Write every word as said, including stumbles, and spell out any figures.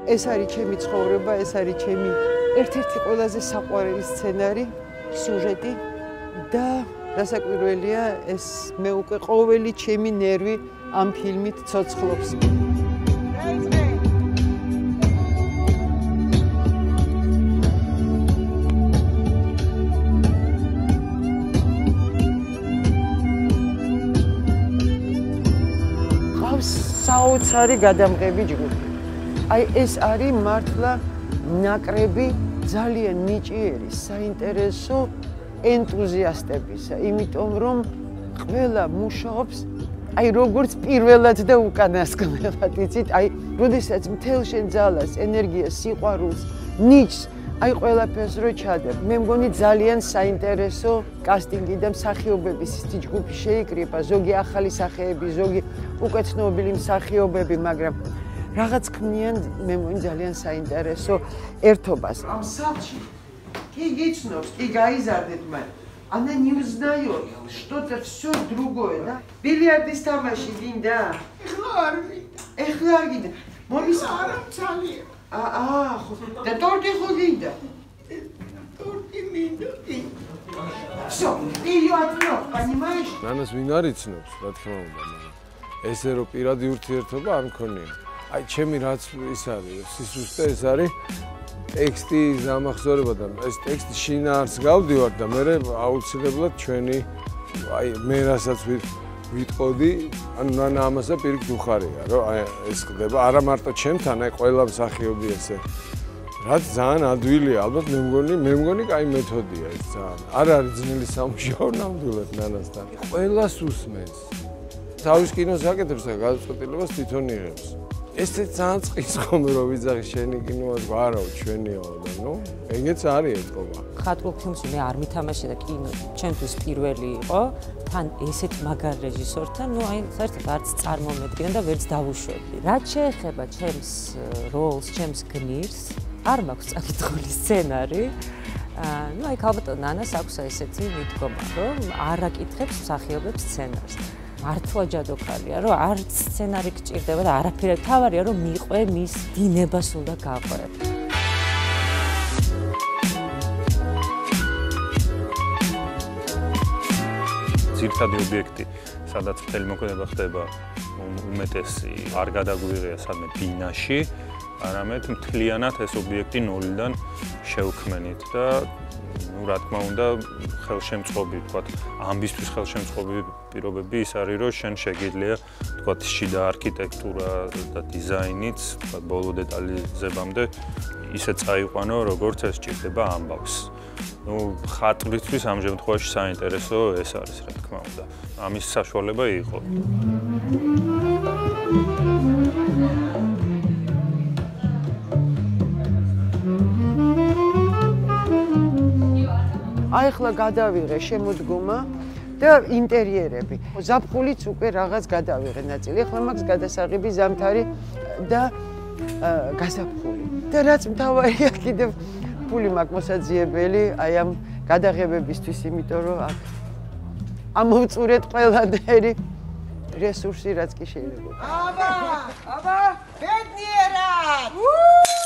ეს არის ჩემი ცხოვრება, ეს არის ჩემი ერთ-ერთი ყველაზე საყვარელი სცენარი, სიუჟეტი და დასაკვირველია ეს მე უკვე ყოველი ჩემი ნერვი ამ ფილმით ცოცხლობს. საოცარი გადამღები ჯგუფი. აი ეს არის მართლა ნაკრები ძალიან ნიჭიერი, საინტერესო ენტუზიასტებისა, იმიტომ რომ ყველა მუშაობს აი როგორც პირველად და უკანასკნელად, იცით, აი როდესაც მთელ შენ ძალას, ენერგიას, სიყვარულს, ნიჭს აი ყველაფერს რო ჩადებ. მე მგონი ძალიან საინტერესო კასტინგი და მსახიობების ის ჯგუფი შეიკრიბა, ზოგი ახალი სახეები, ზოგი უკვე ცნობილი მსახიობები, მაგრამ რაღაც ქმნიან, მე მგონი ძალიან საინტერესო ერთობას. Am садчи. Ки гичнос, ки гаизардет ман. Она не узнает, что-то все другое, да? Бильярдист тамаши гинда. Ეხლა არ გინდა. ეხლა არ გინდა. მომის არ ძალიან. აა, ხო. და ტორტი ხო გინდა? ტორტი მინდა. Всё, ты её отвёл, понимаешь? ნანას ვინ არ იცნობს, რა თქმა უნდა, მაგრამ ესე რომ პირადი ურთიერთობა არ მქონია. აი, ჩემი რაც ის არის, სისუსტე ეს არის ტექსტი, ზამახსოვრება და ეს ტექსტი შინაარს გავდივარ და მე აუცილებლად ჩვენი აი მე რასაც ვიტყოდი, ანუ ნანა ამასა პირიქით უხარია, რომ აი ეს ხდება არა მარტო ჩემთან, აი ყველა მსახიობი ესე. რაც ძალიან ადვილია, ალბათ მე მგონი, მე მგონი კაი მეთოდია ეს ძალიან. არ არის ძნელი სამუშაო ნამდვილად ნანასთან. ყველას უსმენს. თავის კინოს აკეთებს და გადაწყვეტილებას თვითონ იღებს. ესე ძალიან წყის ხომ რომ ვიძახი შენი კინოა, არაო ჩვენიო და ნუ ეგეც არის ეთქობა. ხატულ ფილმში მე არ მითამაშე და კინო ჩემთვის პირველი იყო, თან ესეთ მაგარ რეჟისორთან, ნუ აი საერთოდ არც წარმომედგენა და ვერც დავუშვებდი. რაც შეეხება ჩემს როლს, ჩემს გმირს, არ მაქვს წაკითხული სცენარი. ნუ აი ალბათ ნანას აქვს ესეთი მიდგომა, რომ არ აკითხებს მსახიობებს სცენარს. მართლა ჯადოქალია, რომ არც სცენარი გჭირდება და არაფერი, თავარია რომ მიყვე მის დინებას უნდა გაყვე. ძირითადი ობიექტი, სადაც მთელი მოქმედება ხდება, უმეტესი არ გადაგვიღია სადმე ბინაში, არამედ მთლიანად ეს ობიექტი ნულიდან შევქმნით და ну, რა თქმა უნდა, ხელშემწყობი, თქვათ, ამბისთვის ხელშემწყობი პირობები ის არის, რომ შენ შეგიძლია, თქვათ, შიდა არქიტექტურა და დიზაინიც, თქვათ, ბოლო დეტალიზებამდე ისე წაიყვანო, როგორც ეს ჭირდება ამბავს. ну, ხატრისთვის ამ შემთხვევაში საინტერესო ეს არის, რა თქმა უნდა. ამის საშუალება იყო. აი ახლა გადავიღე შემოდგომა და ინტერიერები. ზაფხულიც უკვე რაღაც გადავიღე ნაწილი. ახლა მაქვს გადასაღები ზამთარი და გაზაფხული. და რაც მთავარია კიდევ ფული მაქვს მოსაძიებელი აი ამ გადაღებებისთვის, იმიტომ რომ აქ ამოვწურეთ ყველანაირი რესურსი, რაც კი შეიძლება. აბა! აბა! ბედნიერად!